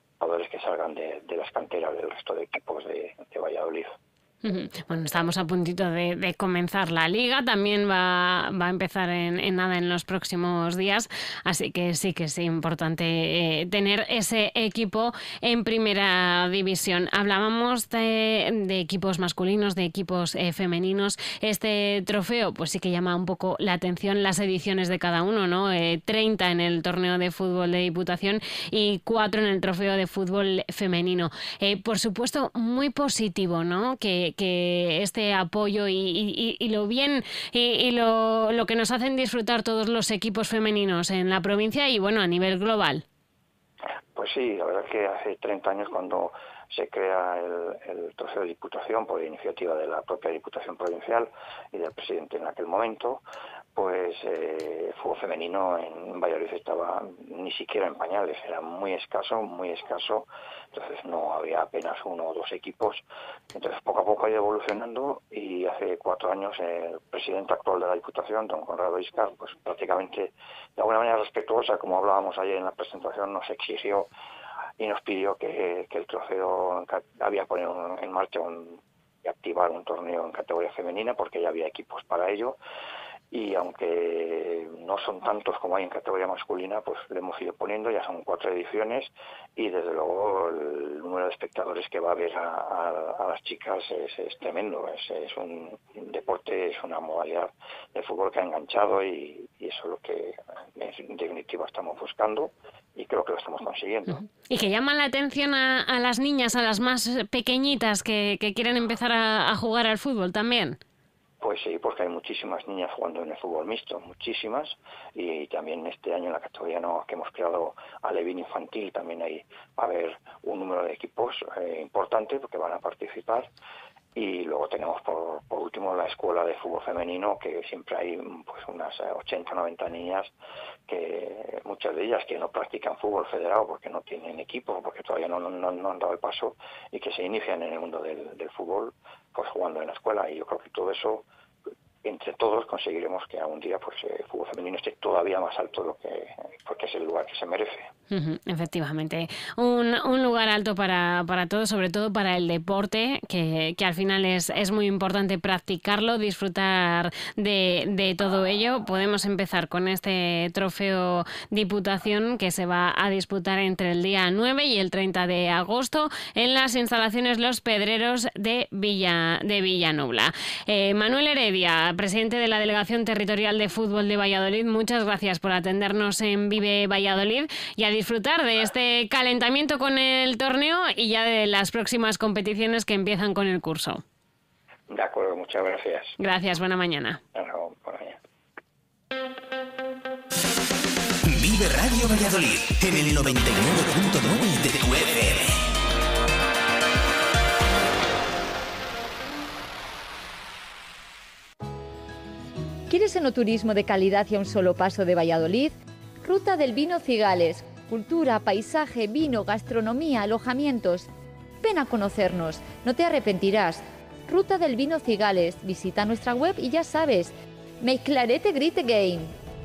que salgan de las canteras del resto de equipos de Valladolid. Bueno, estamos a puntito de comenzar la liga, también va a empezar en los próximos días, así que sí importante tener ese equipo en primera división. Hablábamos de equipos masculinos, de equipos femeninos. Este trofeo pues sí que llama un poco la atención las ediciones de cada uno, ¿no? 30 en el torneo de fútbol de Diputación y 4 en el trofeo de fútbol femenino. Por supuesto, muy positivo, ¿no? Que este apoyo y lo bien y lo que nos hacen disfrutar todos los equipos femeninos en la provincia y a nivel global. Pues sí, la verdad es que hace 30 años cuando se crea el trofeo de Diputación por iniciativa de la propia Diputación Provincial y del presidente en aquel momento, pues el fútbol femenino en Valladolid estaba ni siquiera en pañales, era muy escaso, entonces no había apenas 1 o 2 equipos. Entonces poco a poco ha ido evolucionando y hace 4 años el presidente actual de la Diputación, don Conrado Iscar, pues prácticamente de alguna manera respetuosa, como hablábamos ayer en la presentación, nos exigió y nos pidió que el trofeo había poner en marcha y activar un torneo en categoría femenina, porque ya había equipos para ello, y aunque no son tantos como hay en categoría masculina, pues le hemos ido poniendo, ya son 4 ediciones, y desde luego el número de espectadores que va a haber a las chicas es tremendo. Es un deporte, es una modalidad de fútbol que ha enganchado, y eso es lo que en definitiva estamos buscando, y creo que lo estamos consiguiendo. Y que llaman la atención a las niñas, a las más pequeñitas que quieren empezar a jugar al fútbol también. Pues sí, porque hay muchísimas niñas jugando en el fútbol mixto, muchísimas, y también este año en la categoría que hemos creado alevín infantil también va a haber un número de equipos importante que van a participar. Y luego tenemos por último la escuela de fútbol femenino, que siempre hay pues unas 80 o 90 niñas, que muchas de ellas que no practican fútbol federado porque no tienen equipo, porque todavía no han dado el paso, y que se inician en el mundo del fútbol pues jugando en la escuela. Y yo creo que todo eso, entre todos, conseguiremos que algún día pues el fútbol femenino esté todavía más alto porque es el lugar que se merece. Efectivamente, un lugar alto para todos, sobre todo para el deporte, que al final es muy importante practicarlo, disfrutar de todo ello. Podemos empezar con este trofeo Diputación que se va a disputar entre el día 9 y el 30 de agosto en las instalaciones Los Pedreros de Villanobla. Manuel Heredia, presidente de la Delegación Territorial de Fútbol de Valladolid, muchas gracias por atendernos en Vive Valladolid y a disfrutar de este calentamiento con el torneo y ya de las próximas competiciones que empiezan con el curso. De acuerdo, muchas gracias. Gracias, buena mañana. Buena mañana. Vive Radio Valladolid en el 99.9 de tu FM. ¿Quieres enoturismo de calidad y a un solo paso de Valladolid? Ruta del Vino Cigales. Cultura, paisaje, vino, gastronomía, alojamientos. Ven a conocernos, no te arrepentirás. Ruta del Vino Cigales. Visita nuestra web y ya sabes. Make Clarete Great Again.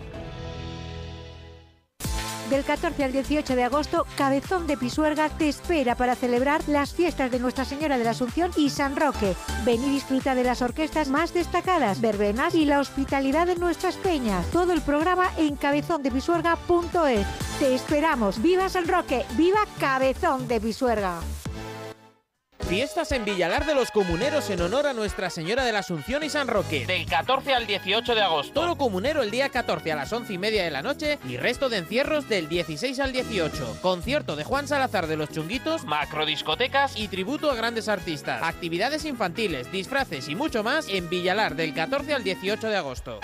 Del 14 al 18 de agosto, Cabezón de Pisuerga te espera para celebrar las fiestas de Nuestra Señora de la Asunción y San Roque. Ven y disfruta de las orquestas más destacadas, verbenas y la hospitalidad de nuestras peñas. Todo el programa en cabezondepisuerga.es. Te esperamos. ¡Viva San Roque! ¡Viva Cabezón de Pisuerga! Fiestas en Villalar de los Comuneros en honor a Nuestra Señora de la Asunción y San Roque. Del 14 al 18 de agosto. Toro comunero el día 14 a las 11:30 de la noche y resto de encierros del 16 al 18. Concierto de Juan Salazar de los Chunguitos, macrodiscotecas y tributo a grandes artistas. Actividades infantiles, disfraces y mucho más en Villalar del 14 al 18 de agosto.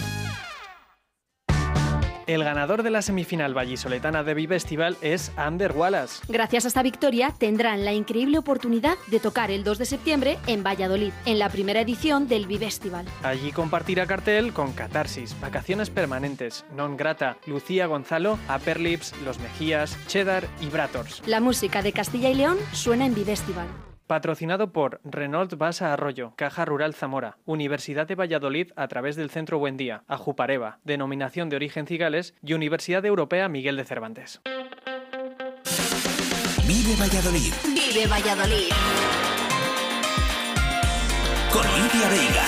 El ganador de la semifinal vallisoletana de Bifestival es Ander Wallace. Gracias a esta victoria tendrán la increíble oportunidad de tocar el 2 de septiembre en Valladolid, en la primera edición del Bifestival. Allí compartirá cartel con Catarsis, Vacaciones Permanentes, Non Grata, Lucía Gonzalo, Upper Lips, Los Mejías, Cheddar y Brators. La música de Castilla y León suena en Bifestival. Patrocinado por Renault Basa Arroyo, Caja Rural Zamora, Universidad de Valladolid a través del Centro Buendía, Ajupareva, Denominación de Origen Cigales y Universidad Europea Miguel de Cervantes. Vive Valladolid. Vive Valladolid. Con Lidia Veiga.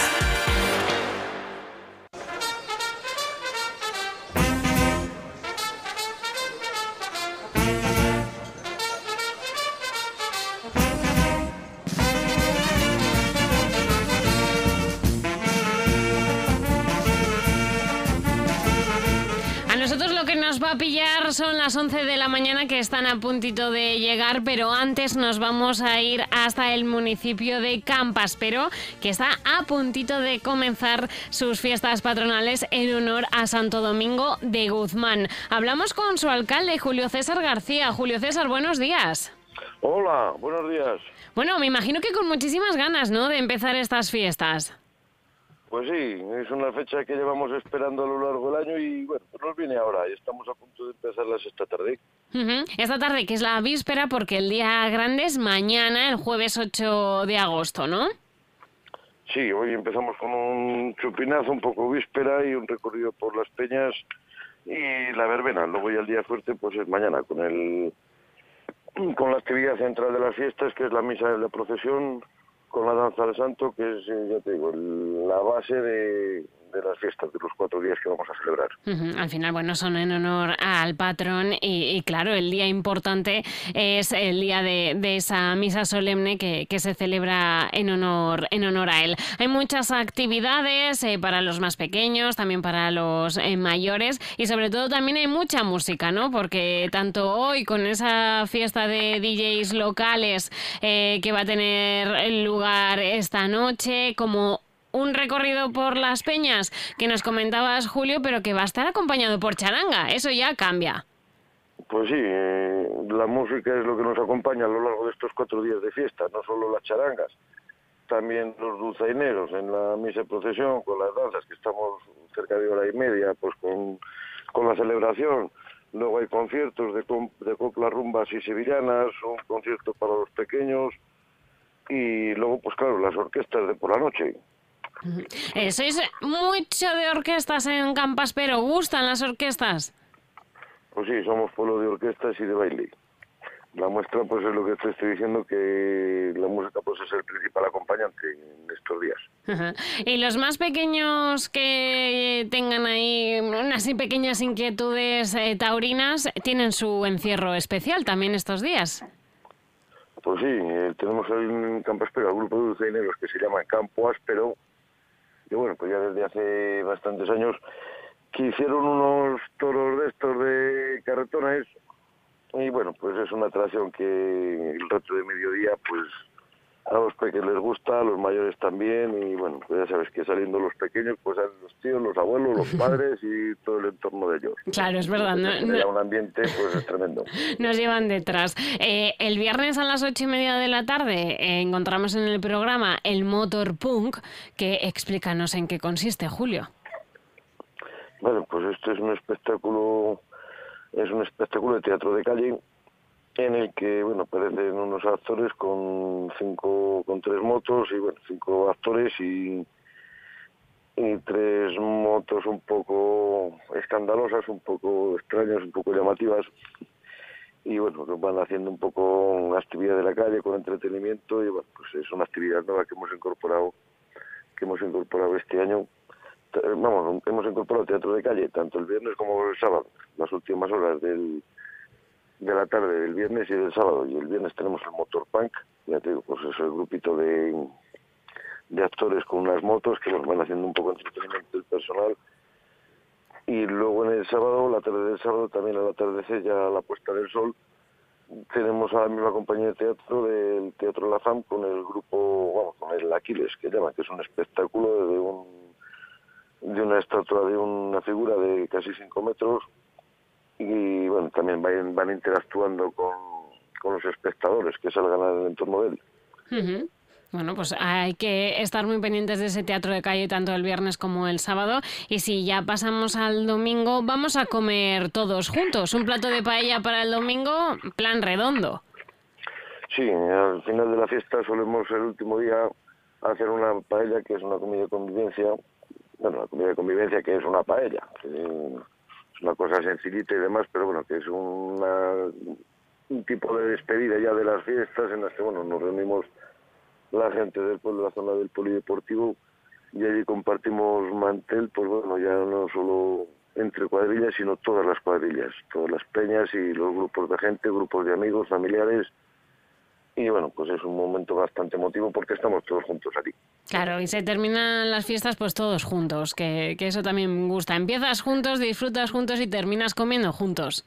Nos va a pillar, son las 11 de la mañana que están a puntito de llegar, pero antes nos vamos a ir hasta el municipio de Campaspero, que está a puntito de comenzar sus fiestas patronales en honor a Santo Domingo de Guzmán. Hablamos con su alcalde, Julio César García. Julio César, buenos días. Hola, buenos días. Bueno, me imagino que con muchísimas ganas, ¿no?, de empezar estas fiestas. Pues sí, es una fecha que llevamos esperando a lo largo del año y bueno, pues nos viene ahora y estamos a punto de empezarlas esta tarde. Esta tarde, que es la víspera, porque el día grande es mañana, el jueves 8 de agosto, ¿no? Sí, hoy empezamos con un chupinazo, un poco víspera y un recorrido por las peñas y la verbena. Luego ya el día fuerte pues es mañana con la actividad central de las fiestas, que es la misa de la procesión, con la danza del santo, que es, ya te digo, la base de las fiestas, de los 4 días que vamos a celebrar. Al final, bueno, son en honor al patrón y claro, el día importante es el día de esa misa solemne que se celebra en honor a él. Hay muchas actividades para los más pequeños, también para los mayores y sobre todo también hay mucha música, ¿no? Porque tanto hoy con esa fiesta de DJs locales que va a tener lugar esta noche, como un recorrido por las peñas que nos comentabas, Julio, pero que va a estar acompañado por charanga. Eso ya cambia. Pues sí, la música es lo que nos acompaña a lo largo de estos 4 días de fiesta, no solo las charangas, también los dulzaineros en la misa procesión, con las danzas, que estamos cerca de 1:30, pues con la celebración. Luego hay conciertos de coplas, rumbas y sevillanas, un concierto para los pequeños y luego, pues claro, las orquestas de por la noche. Sois mucho de orquestas en Campaspero. ¿Gustan las orquestas? Pues sí, somos pueblo de orquestas y de baile. La muestra pues es lo que te estoy diciendo, que la música pues es el principal acompañante en estos días. Y los más pequeños que tengan ahí unas pequeñas inquietudes taurinas, ¿tienen su encierro especial también estos días? Pues sí, tenemos en Campaspero el grupo de dulzaineros que se llama Campo Áspero, y bueno, pues ya desde hace bastantes años que hicieron unos toros de estos de carretones y bueno, pues es una atracción que el rato de mediodía pues a los pequeños les gusta, a los mayores también y bueno, pues ya sabes que saliendo los pequeños pues salen los tíos, los abuelos, los padres y todo el entorno de ellos. Claro, es verdad. Un ambiente pues es tremendo. Nos llevan detrás. El viernes a las 8:30 de la tarde encontramos en el programa el Motor Punk, que explícanos en qué consiste, Julio. Bueno, pues esto es un espectáculo de teatro de calle en el que, bueno, aparecen unos actores con 3 motos y, bueno, 5 actores y 3 motos un poco escandalosas, un poco extrañas, un poco llamativas y, bueno, que van haciendo un poco actividad de la calle con entretenimiento y, bueno, pues es una actividad nueva que hemos incorporado este año. Vamos, hemos incorporado teatro de calle tanto el viernes como el sábado, las últimas horas de la tarde del viernes y del sábado. Y el viernes tenemos el Motor Punk, ya te digo, pues es el grupito de actores con unas motos que bueno, van haciendo un poco de entretenimiento del personal. Y luego en el sábado, la tarde del sábado, también al atardecer, ya a la puesta del sol, tenemos a la misma compañía de teatro del Teatro La Fam con el grupo, con el Aquiles, que llama, que es un espectáculo de una estatua, de una figura de casi 5 metros y bueno, también van interactuando con los espectadores que salgan en el entorno de él. Bueno, pues hay que estar muy pendientes de ese teatro de calle tanto el viernes como el sábado y si ya pasamos al domingo vamos a comer todos juntos, un plato de paella para el domingo, plan redondo. Sí, al final de la fiesta solemos el último día hacer una paella que es una comida de convivencia. Bueno, la comida de convivencia que es una paella, que es una cosa sencillita y demás, pero bueno, que es un tipo de despedida ya de las fiestas en las que, bueno, nos reunimos la gente del pueblo, la zona del polideportivo, y allí compartimos mantel, pues bueno, ya no solo entre cuadrillas, sino todas las cuadrillas, todas las peñas y los grupos de gente, grupos de amigos, familiares. Y bueno, pues es un momento bastante emotivo porque estamos todos juntos aquí. Claro, y se terminan las fiestas pues todos juntos, que eso también gusta. Empiezas juntos, disfrutas juntos y terminas comiendo juntos.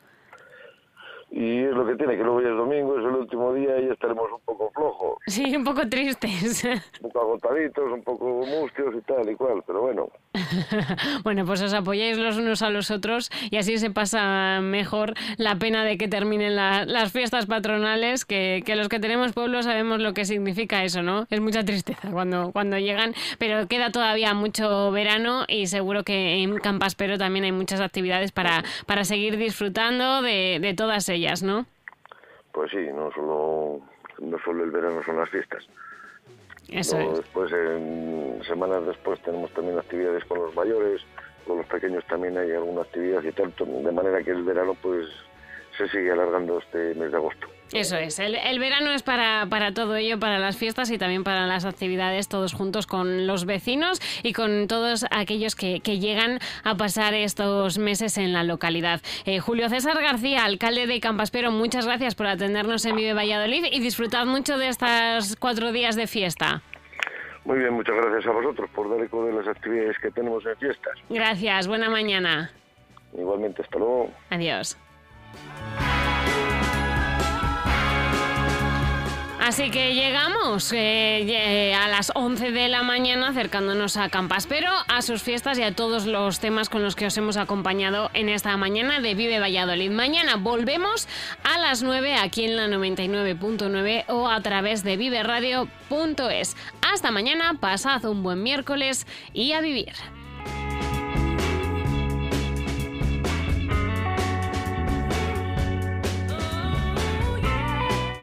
Y es lo que tiene, que luego ya es domingo, es el último día y estaremos un poco flojos. Sí, un poco tristes. Un poco agotaditos, un poco mustios y tal y cual, pero bueno. Bueno, pues os apoyáis los unos a los otros y así se pasa mejor la pena de que terminen las fiestas patronales, que los que tenemos pueblo sabemos lo que significa eso, ¿no? Es mucha tristeza cuando llegan, pero queda todavía mucho verano y seguro que en Campaspero también hay muchas actividades para seguir disfrutando de todas ellas, ¿no? Pues sí, no solo el verano son las fiestas. Eso es. Después, semanas después, tenemos también actividades con los mayores, con los pequeños también hay alguna actividad y tanto, de manera que el verano pues se sigue alargando este mes de agosto. Eso es, el verano es para todo ello, para las fiestas y también para las actividades todos juntos con los vecinos y con todos aquellos que llegan a pasar estos meses en la localidad. Julio César García, alcalde de Campaspero, muchas gracias por atendernos en Vive Valladolid y disfrutad mucho de estos 4 días de fiesta. Muy bien, muchas gracias a vosotros por dar eco de las actividades que tenemos en fiestas. Gracias, buena mañana. Igualmente, hasta luego. Adiós. Así que llegamos a las 11 de la mañana acercándonos a Campaspero, a sus fiestas y a todos los temas con los que os hemos acompañado en esta mañana de Vive Valladolid. Mañana volvemos a las 9 aquí en la 99.9 o a través de viveradio.es. Hasta mañana, pasad un buen miércoles y a vivir.